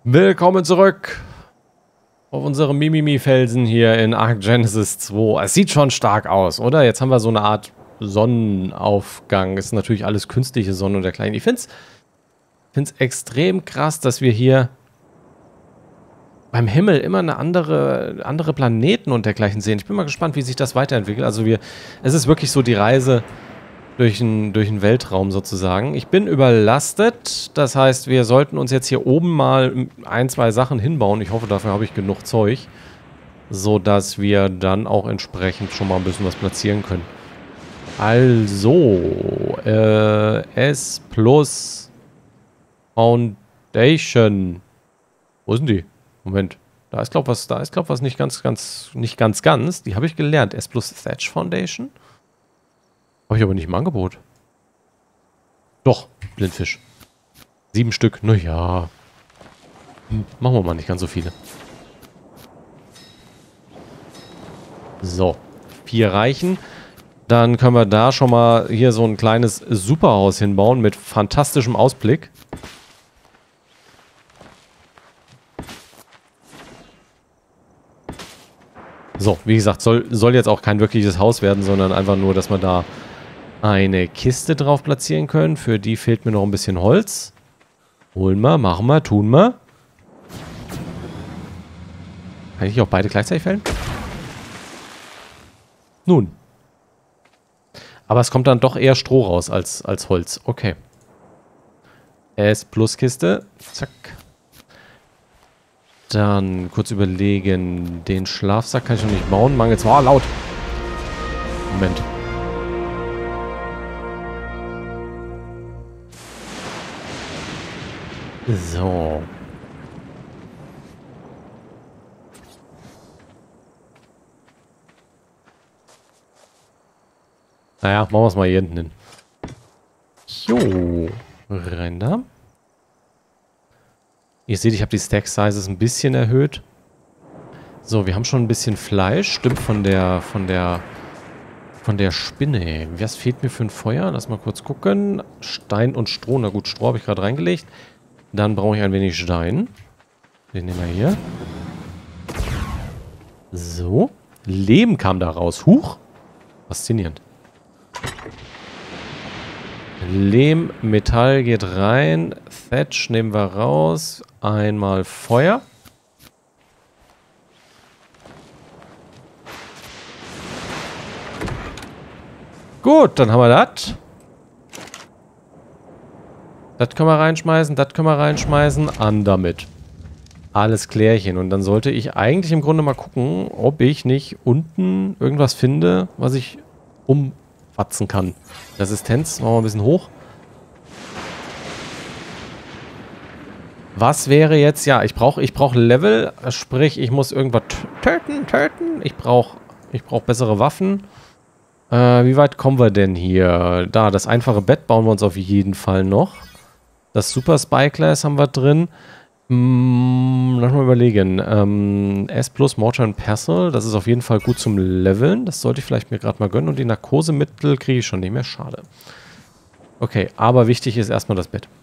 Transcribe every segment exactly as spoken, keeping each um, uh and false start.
Willkommen zurück auf unserem Mimimi-Felsen hier in Ark Genesis zwei. Es sieht schon stark aus, oder? Jetzt haben wir so eine Art Sonnenaufgang. Es ist natürlich alles künstliche Sonne und dergleichen. Ich finde es find's extrem krass, dass wir hier beim Himmel immer eine andere, andere Planeten und dergleichen sehen. Ich bin mal gespannt, wie sich das weiterentwickelt. Also wir, es ist wirklich so die Reise durch den, durch den Weltraum sozusagen. Ich bin überlastet, das heißt, wir sollten uns jetzt hier oben mal ein, zwei Sachen hinbauen. Ich hoffe, dafür habe ich genug Zeug, sodass wir dann auch entsprechend schon mal ein bisschen was platzieren können. Also, äh, S plus Foundation. Wo sind die? Moment, da ist glaub was, da ist glaub was nicht ganz, ganz, nicht ganz, ganz. Die habe ich gelernt. S plus Thatch Foundation. Habe ich aber nicht im Angebot. Doch, Blindfisch. Sieben Stück. Naja. Hm, machen wir mal nicht ganz so viele. So. Vier reichen. Dann können wir da schon mal hier so ein kleines Superhaus hinbauen mit fantastischem Ausblick. So, wie gesagt, soll, soll jetzt auch kein wirkliches Haus werden, sondern einfach nur, dass wir da eine Kiste drauf platzieren können. Für die fehlt mir noch ein bisschen Holz. Holen wir, machen wir, tun wir. Kann ich auch beide gleichzeitig fällen? Nun. Aber es kommt dann doch eher Stroh raus als, als Holz. Okay. S plus Kiste. Zack. Dann kurz überlegen. Den Schlafsack kann ich noch nicht bauen. Mangels. Oh, laut. Moment. So. Naja, machen wir es mal hier hinten hin. Jo. Rein da. Ihr seht, ich habe die Stack Sizes ein bisschen erhöht. So, wir haben schon ein bisschen Fleisch. Stimmt von der, von der, von der Spinne. Was fehlt mir für ein Feuer? Lass mal kurz gucken. Stein und Stroh. Na gut, Stroh habe ich gerade reingelegt. Dann brauche ich ein wenig Stein. Den nehmen wir hier. So. Lehm kam da raus. Huch. Faszinierend. Lehm, Metall geht rein. Thatch nehmen wir raus. Einmal Feuer. Gut, dann haben wir das. Das können wir reinschmeißen, das können wir reinschmeißen. An damit. Alles klärchen. Und dann sollte ich eigentlich im Grunde mal gucken, ob ich nicht unten irgendwas finde, was ich umwatzen kann. Resistenz, machen wir ein bisschen hoch. Was wäre jetzt? Ja, ich brauche ich brauch Level. Sprich, ich muss irgendwas töten, töten. Ich brauche ich brauch bessere Waffen. Äh, wie weit kommen wir denn hier? Da, das einfache Bett bauen wir uns auf jeden Fall noch. Das Super Spyglass haben wir drin. Hm, lass mal überlegen. Ähm, S plus Mortar and Pestle. Das ist auf jeden Fall gut zum Leveln. Das sollte ich vielleicht mir gerade mal gönnen. Und die Narkosemittel kriege ich schon nicht mehr. Schade. Okay, aber wichtig ist erstmal das Bett.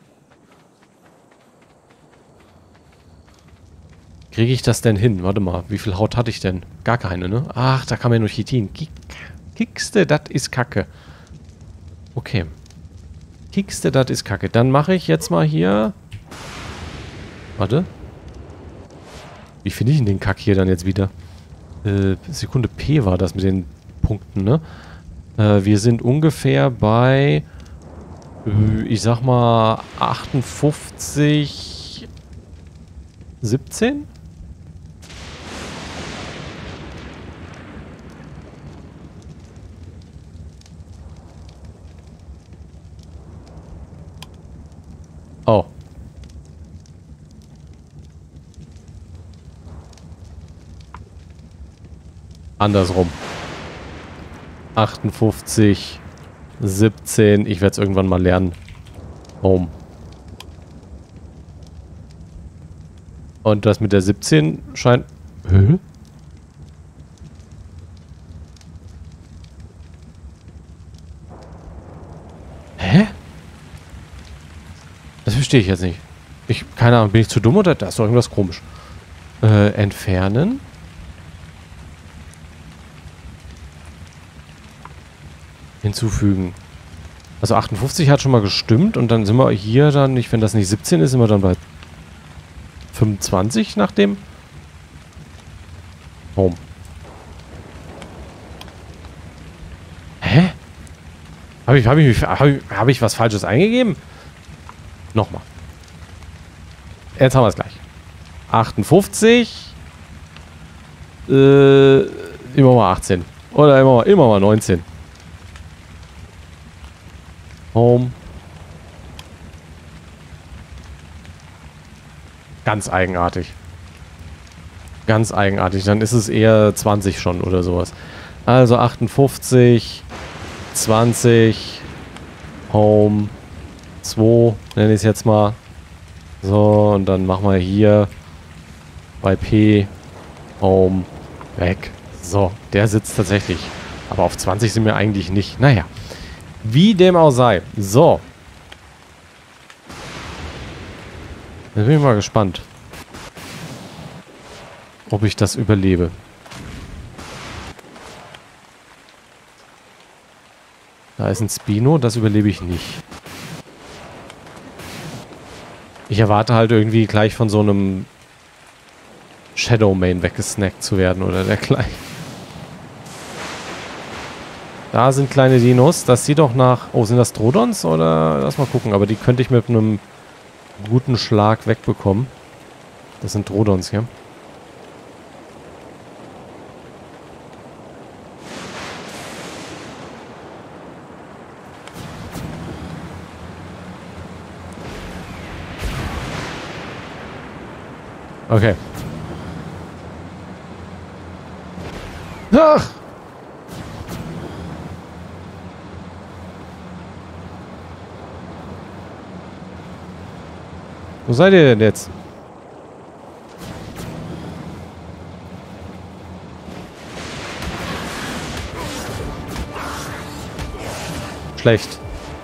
Kriege ich das denn hin? Warte mal, wie viel Haut hatte ich denn? Gar keine, ne? Ach, da kam ja nur Chitin. Kickste, das ist Kacke. Okay. Kickste, das ist Kacke. Dann mache ich jetzt mal hier... Warte. Wie finde ich denn den Kack hier dann jetzt wieder? Äh, Sekunde P war das mit den Punkten, ne? Äh, wir sind ungefähr bei... Äh, ich sag mal achtundfünfzig... siebzehn? Oh. Andersrum. achtundfünfzig, siebzehn. Ich werde es irgendwann mal lernen. Home. Und das mit der siebzehn scheint... Hä? Hä? Das verstehe ich jetzt nicht. Ich, keine Ahnung, bin ich zu dumm oder da ist doch irgendwas komisch. Äh, entfernen. Hinzufügen. Also achtundfünfzig hat schon mal gestimmt und dann sind wir hier dann nicht, wenn das nicht siebzehn ist, sind wir dann bei fünfundzwanzig nach dem Home. Hä? Habe ich, hab ich, hab ich, hab ich was Falsches eingegeben? Nochmal. Jetzt haben wir es gleich. achtundfünfzig. Äh, immer mal achtzehn. Oder immer mal, immer mal neunzehn. Home. Ganz eigenartig. Ganz eigenartig. Dann ist es eher zwanzig schon oder sowas. Also achtundfünfzig, zwanzig, Home, zwei, nenne ich es jetzt mal. So, und dann machen wir hier bei P, Home, weg. So, der sitzt tatsächlich. Aber auf zwanzig sind wir eigentlich nicht. Naja. Wie dem auch sei. So. Jetzt bin ich mal gespannt, ob ich das überlebe. Da ist ein Spino, das überlebe ich nicht. Ich erwarte halt irgendwie gleich von so einem Shadow Main weggesnackt zu werden oder dergleichen. Da sind kleine Dinos. Das sieht doch nach... Oh, sind das Drodons? Oder... Lass mal gucken. Aber die könnte ich mit einem guten Schlag wegbekommen. Das sind Drodons hier. Okay. Ach! Wo seid ihr denn jetzt? Schlecht.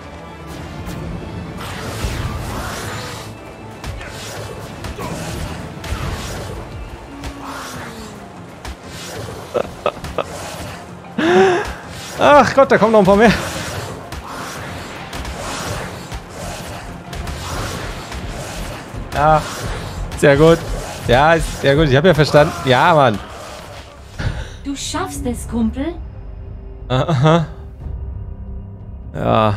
Ach Gott, da kommen noch ein paar mehr. Ja, sehr gut. Ja, ist sehr gut. Ich habe ja verstanden. Ja, Mann. Du schaffst es, Kumpel. Aha. Ja.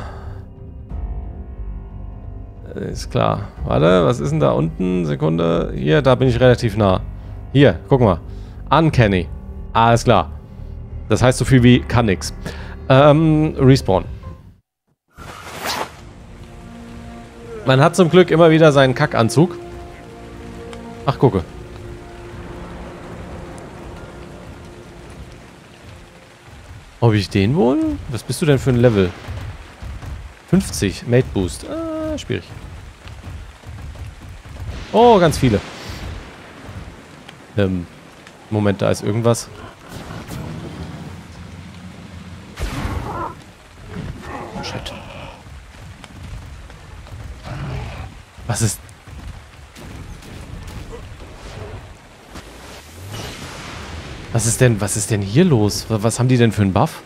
Ist klar. Warte, was ist denn da unten? Sekunde. Hier, da bin ich relativ nah. Hier, guck mal. Uncanny. Alles klar. Das heißt so viel wie kann nix. Ähm, Respawn. Man hat zum Glück immer wieder seinen Kackanzug. Ach, gucke. Ob ich den wohl? Was bist du denn für ein Level? fünfzig. Mate Boost. Ah, schwierig. Oh, ganz viele. Ähm, Moment, da ist irgendwas. Shit. Was ist... Was ist denn, was ist denn hier los? Was haben die denn für einen Buff?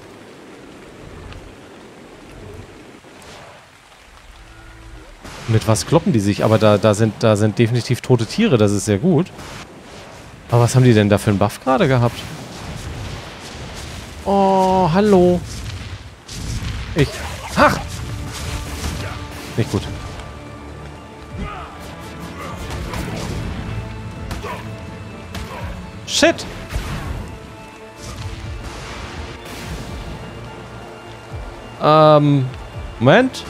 Mit was kloppen die sich? Aber da, da, sind, da sind definitiv tote Tiere, das ist sehr gut. Aber was haben die denn da für einen Buff gerade gehabt? Oh, hallo. Ich... Ach! Nicht gut. Shit! Ähm... Moment.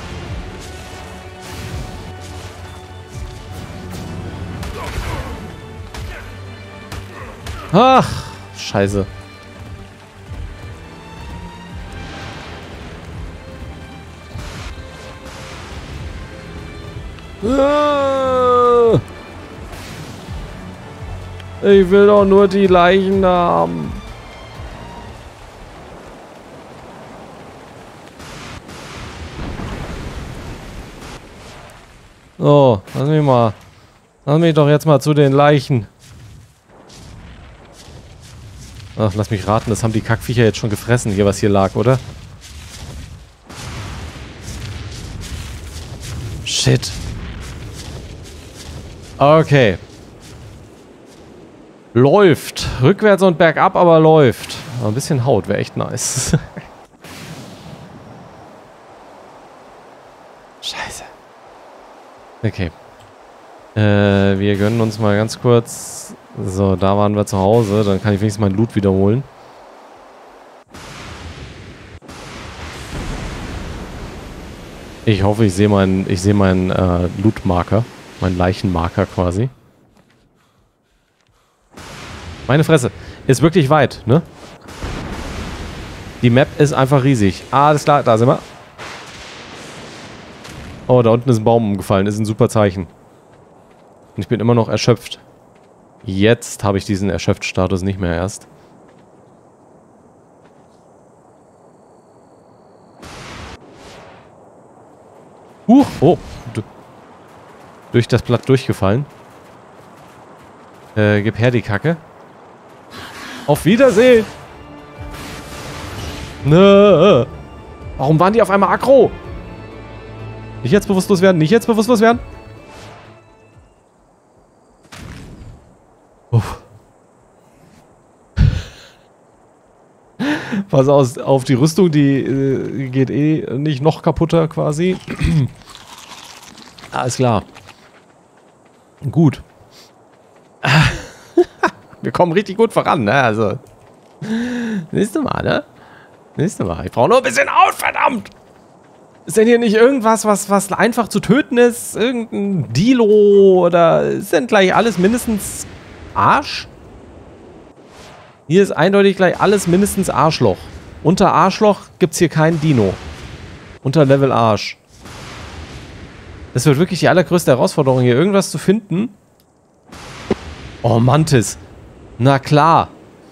Ach, scheiße. Ich will doch nur die Leichen haben. So, lass mich mal. Lass mich doch jetzt mal zu den Leichen. Ach, lass mich raten, das haben die Kackviecher jetzt schon gefressen, hier, was hier lag, oder? Shit. Okay. Läuft. Rückwärts und bergab, aber läuft. Aber ein bisschen Haut wäre echt nice. Scheiße. Okay. Äh, wir gönnen uns mal ganz kurz... So, da waren wir zu Hause. Dann kann ich wenigstens meinen Loot wiederholen. Ich hoffe, ich sehe meinen, ich sehe meinen äh, Loot-Marker. Meinen Leichenmarker quasi. Meine Fresse. Ist wirklich weit, ne? Die Map ist einfach riesig. Ah, alles klar, da sind wir. Oh, da unten ist ein Baum umgefallen. Ist ein super Zeichen. Und ich bin immer noch erschöpft. Jetzt habe ich diesen Erschöpft-Status nicht mehr erst. Huch, oh. Du, durch das Blatt durchgefallen. Äh, gib her die Kacke. Auf Wiedersehen! Nö. Warum waren die auf einmal aggro? Nicht jetzt bewusstlos werden, nicht jetzt bewusstlos werden. Uff. Pass aus, auf die Rüstung, die äh, geht eh nicht noch kaputter quasi. Alles klar. Gut. Wir kommen richtig gut voran, ne? Also. Nächste Mal, ne? Nächste Mal. Ich brauche nur ein bisschen Haut, verdammt! Ist denn hier nicht irgendwas, was, was einfach zu töten ist? Irgendein Dilo oder ist denn gleich alles mindestens Arsch? Hier ist eindeutig gleich alles mindestens Arschloch. Unter Arschloch gibt's hier kein Dino. Unter Level Arsch. Das wird wirklich die allergrößte Herausforderung, hier irgendwas zu finden. Oh, Mantis. Na klar.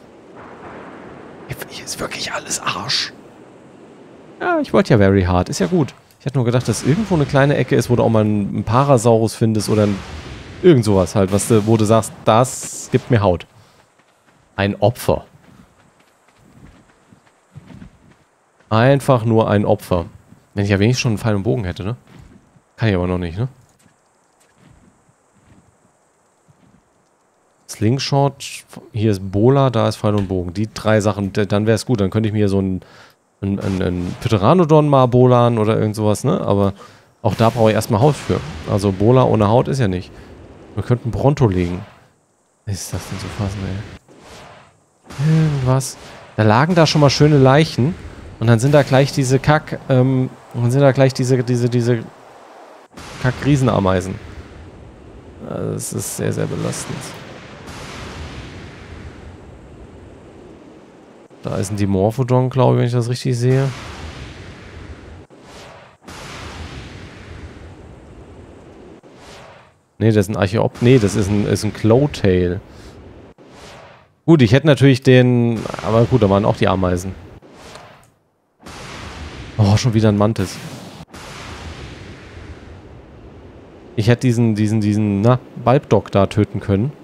Hier ist wirklich alles Arsch. Ja, ich wollte ja Very Hard. Ist ja gut. Ich hatte nur gedacht, dass irgendwo eine kleine Ecke ist, wo du auch mal einen Parasaurus findest oder ein, irgend sowas halt, was du, wo du sagst, das gibt mir Haut. Ein Opfer. Einfach nur ein Opfer. Wenn ich ja wenigstens schon einen Pfeil und Bogen hätte, ne? Kann ich aber noch nicht, ne? Slingshot, hier ist Bola, da ist Pfeil und Bogen. Die drei Sachen, dann wäre es gut. Dann könnte ich mir so einen, einen, einen Pteranodon mal bolan oder irgend sowas, ne? Aber auch da brauche ich erstmal Haut für. Also Bola ohne Haut ist ja nicht. Wir könnten Bronto legen. Was ist das denn so fassen, ey? Irgendwas. Da lagen da schon mal schöne Leichen. Und dann sind da gleich diese Kack, ähm, dann sind da gleich diese, diese, diese Kack-Riesenameisen. Das ist sehr, sehr belastend. Da ist ein Dimorphodon, glaube ich, wenn ich das richtig sehe. Ne, das ist ein Archeop. Ne, das ist ein, ist ein Clowtail. Gut, ich hätte natürlich den... Aber gut, da waren auch die Ameisen. Oh, schon wieder ein Mantis. Ich hätte diesen, diesen, diesen, na, Bulbdog da töten können.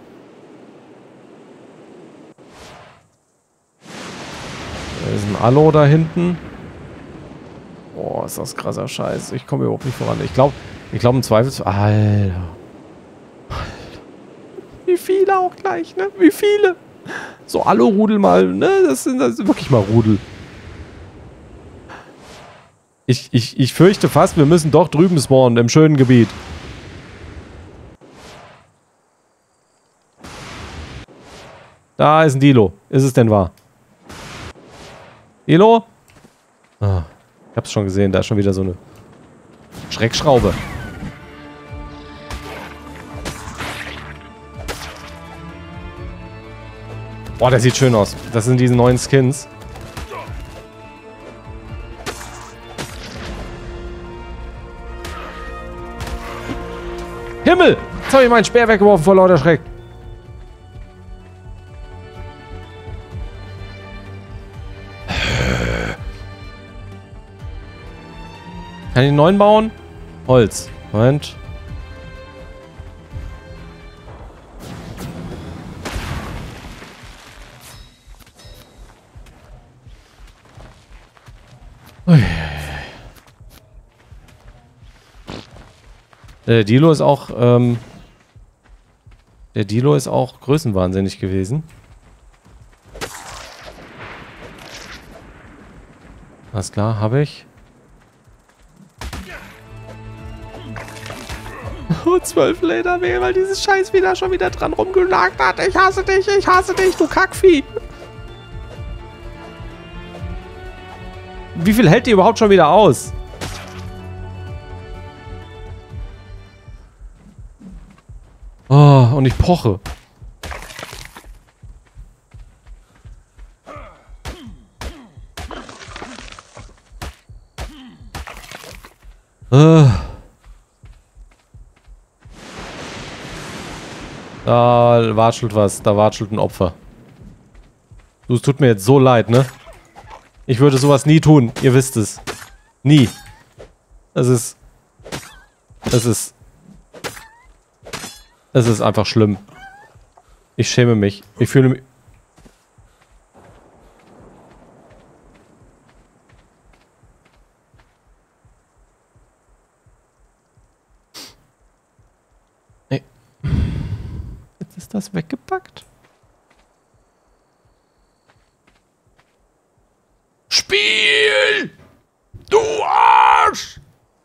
Da ist ein Allo da hinten. Boah, ist das krasser Scheiß. Ich komme überhaupt nicht voran. Ich glaube, ich glaube im Zweifelsfall... Alter. Alter. Wie viele auch gleich, ne? Wie viele? So Allo-Rudel mal, ne? Das sind, das sind wirklich mal Rudel. Ich, ich, ich fürchte fast, wir müssen doch drüben spawnen, im schönen Gebiet. Da ist ein Dilo. Ist es denn wahr? Dilo? Ah, ich hab's schon gesehen, da ist schon wieder so eine Schreckschraube. Boah, der sieht schön aus. Das sind diese neuen Skins. Himmel! Jetzt habe ich meinen Speer weggeworfen vor lauter Schreck. Kann ich einen neuen bauen? Holz. Moment. Der Dilo ist auch, ähm... Der Dilo ist auch größenwahnsinnig gewesen. Alles klar, habe ich. Oh, zwölf Ledermehl, weil dieses Scheiß wieder schon wieder dran rumgenagt hat. Ich hasse dich, ich hasse dich, du Kackvieh. Wie viel hält die überhaupt schon wieder aus? Oh, und ich poche. Uh. Da watschelt was, da watschelt ein Opfer. Du, es tut mir jetzt so leid, ne? Ich würde sowas nie tun, ihr wisst es. Nie. Es ist... Es ist... Es ist einfach schlimm. Ich schäme mich. Ich fühle mich... Nee. Jetzt ist das weggepackt. Spiel! Du Arsch!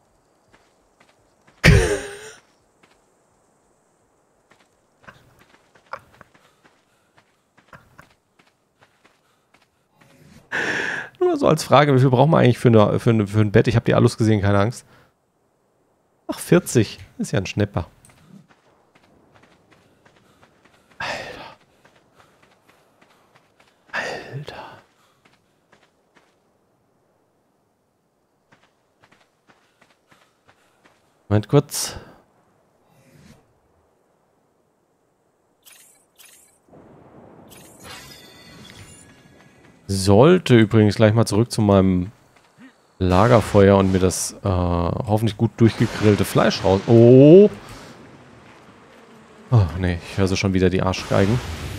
Nur so als Frage, wie viel braucht man eigentlich für, eine, für, eine, für ein Bett? Ich habe die Alus gesehen, keine Angst. Ach, vierzig. Ist ja ein Schnepper. Alter. Alter. Moment kurz. Sollte übrigens gleich mal zurück zu meinem Lagerfeuer und mir das äh, hoffentlich gut durchgegrillte Fleisch raus... Oh! Oh, nee, ich höre so schon wieder die Arschgeigen.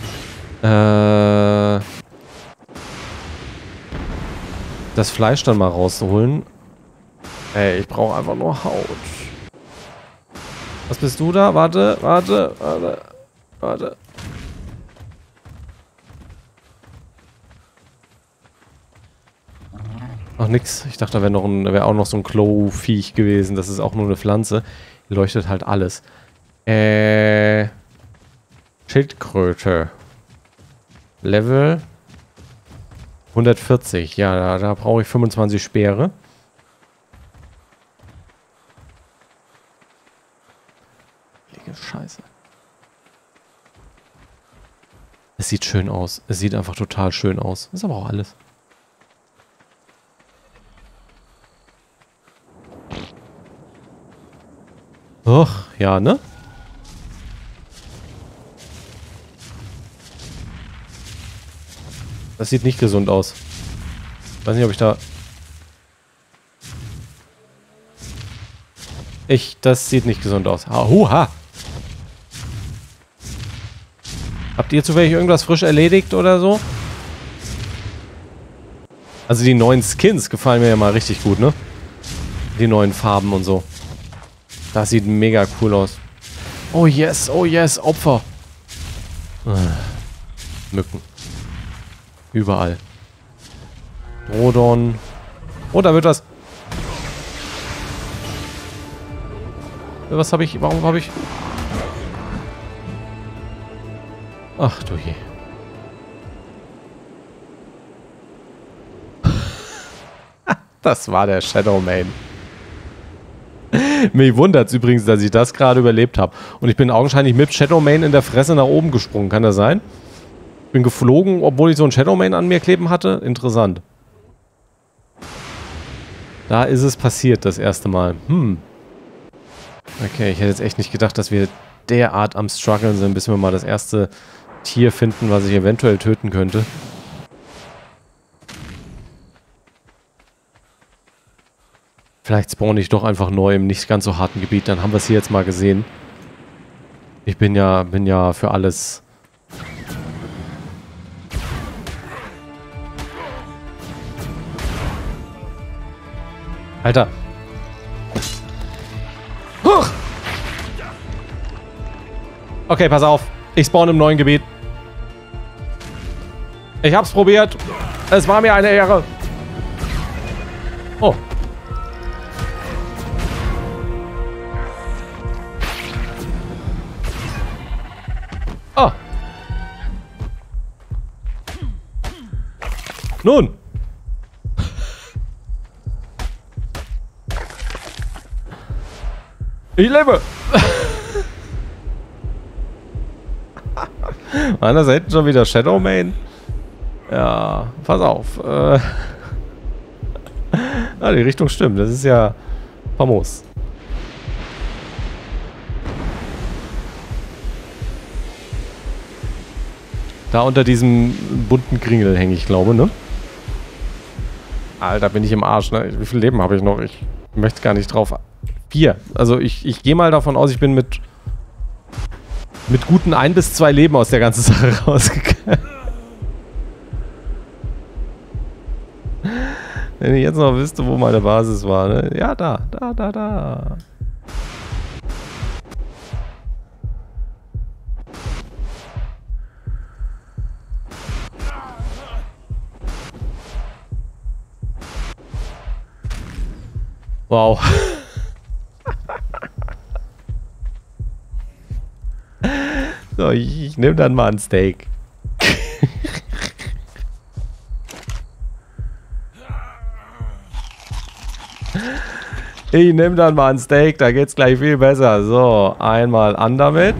Äh... Das Fleisch dann mal rausholen. Ey, ich brauche einfach nur Haut. Was bist du da? Warte, warte, warte, warte. Ach, nix. Ich dachte, da wäre noch ein, wäre auch noch so ein Klo-Viech gewesen. Das ist auch nur eine Pflanze. Die leuchtet halt alles. Äh. Schildkröte. Level hundertvierzig. Ja, da, da brauche ich fünfundzwanzig Speere. Scheiße. Es sieht schön aus. Es sieht einfach total schön aus. Ist aber auch alles. Och, ja, ne? Das sieht nicht gesund aus. Weiß nicht, ob ich da... Ich, das sieht nicht gesund aus. Huha! Habt ihr zufällig irgendwas frisch erledigt oder so? Also die neuen Skins gefallen mir ja mal richtig gut, ne? Die neuen Farben und so. Das sieht mega cool aus. Oh yes, oh yes, Opfer. Ah, Mücken. Überall. Drodon. Oh, da wird was. Was habe ich? Warum habe ich... Ach du je. Das war der Shadowmane. Mich wundert es übrigens, dass ich das gerade überlebt habe. Und ich bin augenscheinlich mit Shadowmane in der Fresse nach oben gesprungen. Kann das sein? Ich bin geflogen, obwohl ich so einen Shadowmane an mir kleben hatte. Interessant. Da ist es passiert, das erste Mal. Hm. Okay, ich hätte jetzt echt nicht gedacht, dass wir derart am Struggeln sind, bis wir mal das erste Tier finden, was ich eventuell töten könnte. Vielleicht spawne ich doch einfach neu im nicht ganz so harten Gebiet, dann haben wir es hier jetzt mal gesehen. Ich bin ja, bin ja für alles... Alter! Huch! Okay, pass auf. Ich spawn im neuen Gebiet. Ich hab's probiert. Es war mir eine Ehre. Oh. Oh. Nun. Ich lebe. Waren das hinten schon wieder Shadowmane? Ja, pass auf. Äh ah, die Richtung stimmt. Das ist ja famos. Da unter diesem bunten Kringel hänge ich, glaube, ne? Alter, bin ich im Arsch, ne? Wie viel Leben habe ich noch? Ich möchte gar nicht drauf. Vier. Also ich, ich gehe mal davon aus, ich bin mit mit guten ein bis zwei Leben aus der ganzen Sache rausgegangen. Wenn ich jetzt noch wüsste, wo meine Basis war, ne? Ja, da, da, da, da. Wow. So, ich, ich nehme dann mal ein Steak. Ich nehme dann mal ein Steak, da geht's gleich viel besser. So, einmal an damit.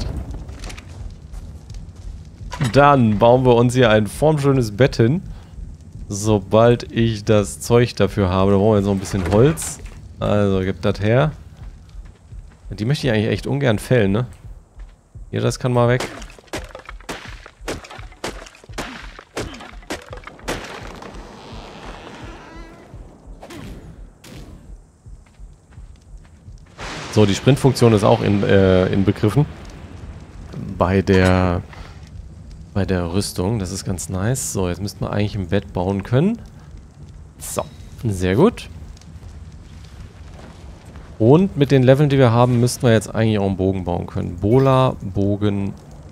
Dann bauen wir uns hier ein formschönes Bett hin. Sobald ich das Zeug dafür habe. Da brauchen wir jetzt noch ein bisschen Holz. Also, gib das her. Die möchte ich eigentlich echt ungern fällen, ne? Hier, das kann mal weg. So, die Sprintfunktion ist auch in, äh, inbegriffen. Bei der, bei der Rüstung. Das ist ganz nice. So, jetzt müssten wir eigentlich ein Bett bauen können. So, sehr gut. Und mit den Leveln, die wir haben, müssten wir jetzt eigentlich auch einen Bogen bauen können. Bola, Bogen,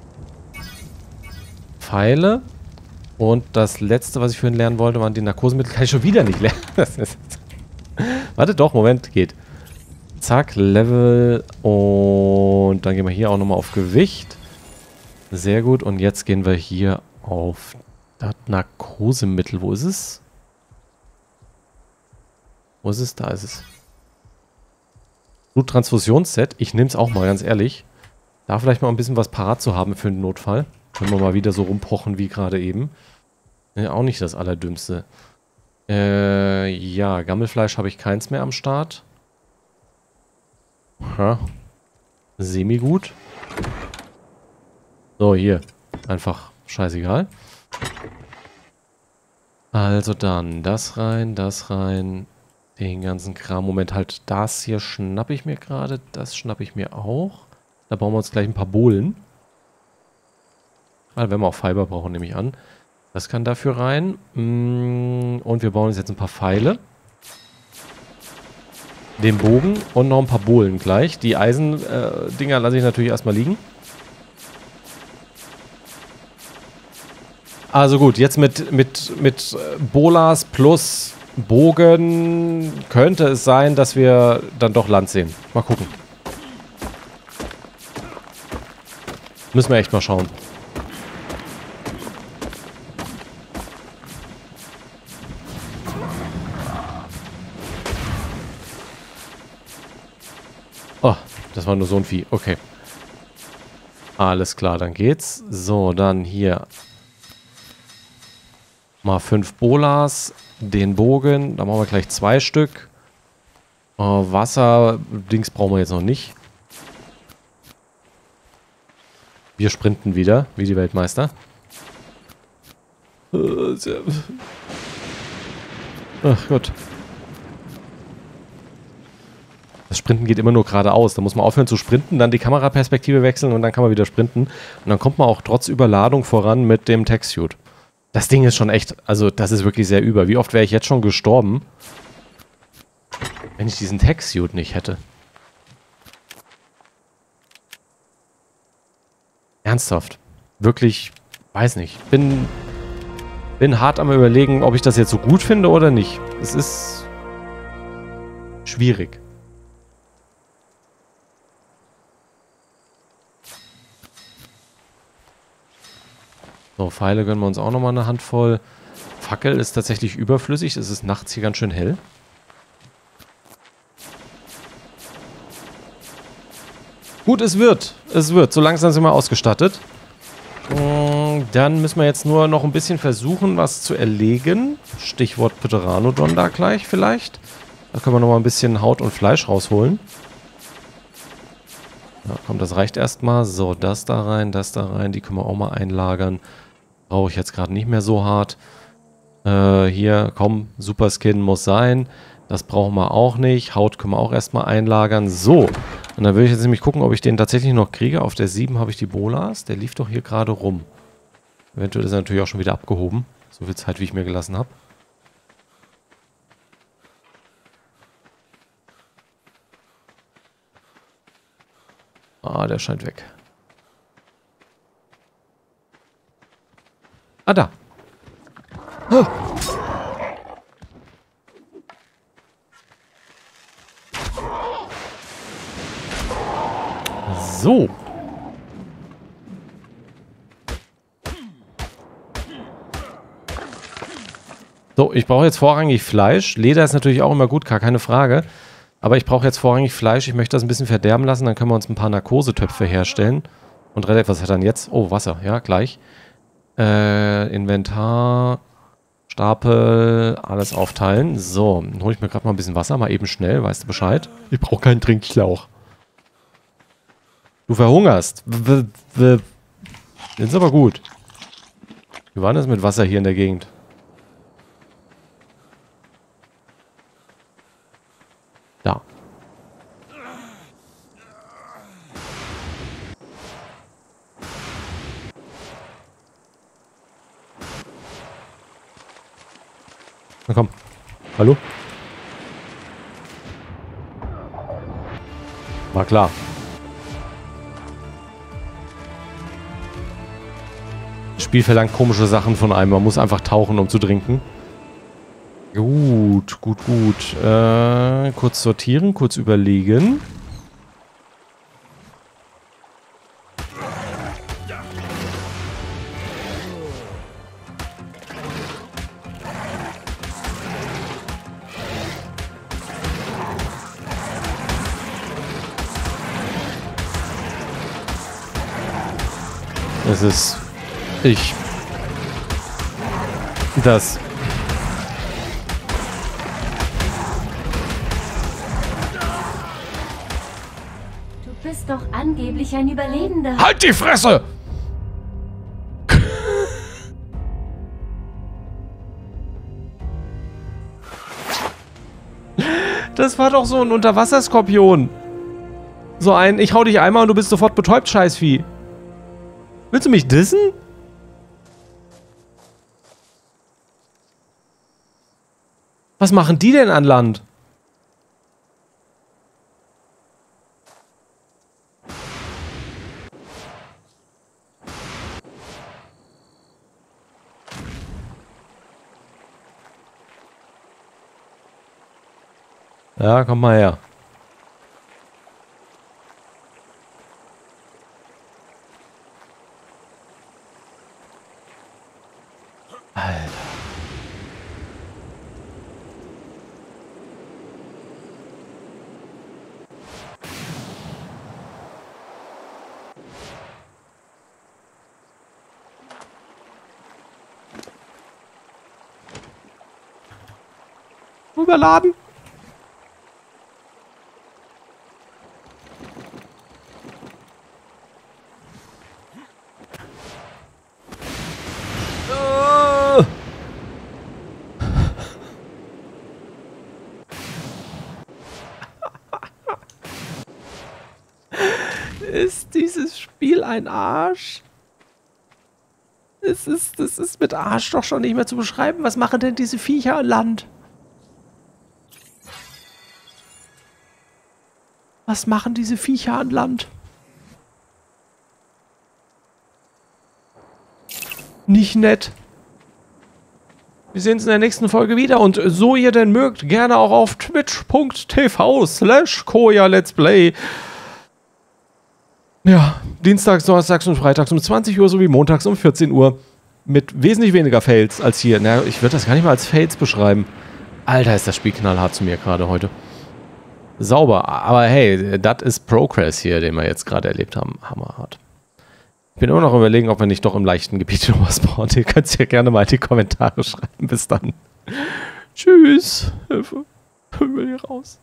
Pfeile. Und das letzte, was ich vorhin lernen wollte, waren die Narkosemittel. Kann ich schon wieder nicht lernen. Warte, doch, Moment, geht. Zack, Level. Und dann gehen wir hier auch nochmal auf Gewicht. Sehr gut. Und jetzt gehen wir hier auf das Narkosemittel. Wo ist es? Wo ist es? Da ist es. Bluttransfusionsset. Ich nehme es auch mal, ganz ehrlich. Da vielleicht mal ein bisschen was parat zu haben für den Notfall. Können wir mal wieder so rumpochen wie gerade eben. Ja, auch nicht das Allerdümmste. Äh, ja, Gammelfleisch habe ich keins mehr am Start. Aha. Semi-gut. So, hier. Einfach scheißegal. Also dann das rein, das rein. Den ganzen Kram. Moment, halt das hier schnappe ich mir gerade. Das schnappe ich mir auch. Da bauen wir uns gleich ein paar Bohlen. Also wenn wir auch Fiber brauchen, nehme ich an. Das kann dafür rein. Und wir bauen uns jetzt ein paar Pfeile. Den Bogen und noch ein paar Bohlen gleich. Die Eisen-Dinger äh, lasse ich natürlich erstmal liegen. Also gut, jetzt mit, mit, mit Bolas plus Bogen könnte es sein, dass wir dann doch Land sehen. Mal gucken. Müssen wir echt mal schauen. Oh, das war nur so ein Vieh. Okay. Alles klar, dann geht's. So, dann hier mal fünf Bolas. Den Bogen, da machen wir gleich zwei Stück. Äh, Wasser-Dings brauchen wir jetzt noch nicht. Wir sprinten wieder, wie die Weltmeister. Ach Gott. Das Sprinten geht immer nur geradeaus. Da muss man aufhören zu sprinten, dann die Kameraperspektive wechseln und dann kann man wieder sprinten. Und dann kommt man auch trotz Überladung voran mit dem Tech-Suit. Das Ding ist schon echt, also das ist wirklich sehr über. Wie oft wäre ich jetzt schon gestorben, wenn ich diesen Tech-Suit nicht hätte? ernsthaft. Wirklich, weiß nicht. Bin, bin hart am Überlegen, ob ich das jetzt so gut finde oder nicht. Es ist schwierig. So, Pfeile gönnen wir uns auch nochmal eine Handvoll. Fackel ist tatsächlich überflüssig. Es ist nachts hier ganz schön hell. Gut, es wird. Es wird. So langsam sind wir ausgestattet. Dann müssen wir jetzt nur noch ein bisschen versuchen, was zu erlegen. Stichwort Pteranodon da gleich vielleicht. Da können wir nochmal ein bisschen Haut und Fleisch rausholen. Ja, komm, das reicht erstmal. So, das da rein, das da rein. Die können wir auch mal einlagern. Brauche ich jetzt gerade nicht mehr so hart. Äh, hier, komm, Super Skin muss sein. Das brauchen wir auch nicht. Haut können wir auch erstmal einlagern. So. Und dann will ich jetzt nämlich gucken, ob ich den tatsächlich noch kriege. Auf der sieben habe ich die Bolas. Der lief doch hier gerade rum. Eventuell ist er natürlich auch schon wieder abgehoben. So viel Zeit, wie ich mir gelassen habe. Ah, der scheint weg. Ah, da. Ah. So. So, ich brauche jetzt vorrangig Fleisch. Leder ist natürlich auch immer gut, gar keine Frage. Aber ich brauche jetzt vorrangig Fleisch. Ich möchte das ein bisschen verderben lassen. Dann können wir uns ein paar Narkosetöpfe herstellen. Und relativ, was hat er dann jetzt? Oh, Wasser. Ja, gleich. Äh, Inventar, Stapel, alles aufteilen. So, dann hole ich mir gerade mal ein bisschen Wasser. Mal eben schnell, weißt du Bescheid? Ich brauche keinen Trinkschlauch. Du verhungerst. W w das ist aber gut. Wie war das mit Wasser hier in der Gegend? Da. Na komm. Hallo? War klar. Das Spiel verlangt komische Sachen von einem. Man muss einfach tauchen, um zu trinken. Gut, gut, gut. Äh, kurz sortieren, kurz überlegen. Es ist... Ich... Das... Du bist doch angeblich ein Überlebender. Halt die Fresse! Das war doch so ein Unterwasserskorpion. So ein, ich hau dich einmal und du bist sofort betäubt, Scheißvieh. Willst du mich dissen? Was machen die denn an Land? Ja, komm mal her. Alter. Überladen. Ist dieses Spiel ein Arsch? Es ist, es ist mit Arsch doch schon nicht mehr zu beschreiben. Was machen denn diese Viecher an Land? Was machen diese Viecher an Land? Nicht nett. Wir sehen uns in der nächsten Folge wieder und so ihr denn mögt, gerne auch auf twitch.tv slash Koja Let's Play. Ja, dienstags, donnerstags und freitags um zwanzig Uhr sowie montags um vierzehn Uhr mit wesentlich weniger Fails als hier. Na, ich würde das gar nicht mal als Fails beschreiben. Alter, ist das Spiel knallhart zu mir gerade heute. Sauber, aber hey, das ist Progress hier, den wir jetzt gerade erlebt haben. Hammerhart. Ich bin immer noch überlegen, ob wir nicht doch im leichten Gebiet noch was bauen. Ihr könnt es ja gerne mal in die Kommentare schreiben. Bis dann. Tschüss. Hilfe. Ich will hier raus.